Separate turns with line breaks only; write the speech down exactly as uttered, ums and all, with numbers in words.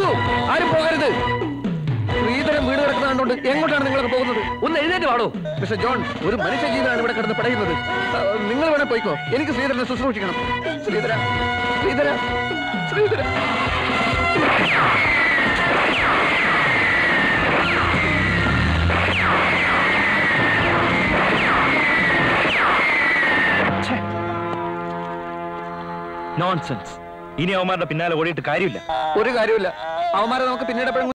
നിൽക്കൂ, ആരും പോകരുത്. ശ്രീധരൻ വീട് കിടക്കുന്ന കണ്ടുകൊണ്ട് എങ്ങോട്ടാണ് നിങ്ങളൊക്കെ പോകുന്നത്? ഒന്ന് എഴുന്നേറ്റ് പാടോ. മിസ്റ്റർ ജോൺ, ഒരു മനുഷ്യ ജീവനാണ് ഇവിടെ കിടന്ന് പടയുന്നത്. നിങ്ങൾ വേണേ പോയിക്കോ, എനിക്ക് ശ്രീധരനെ ശുശ്രൂഷിക്കണം. ശ്രീധര, ശ്രീധര, ശ്രീധര.
നോൺസെൻസ്. ഇനി അവന്മാരുടെ പിന്നാലെ ഓടിയിട്ട് കാര്യമില്ല.
ഒരു കാര്യമില്ല. അവന്മാരെ നമുക്ക് പിന്നീട്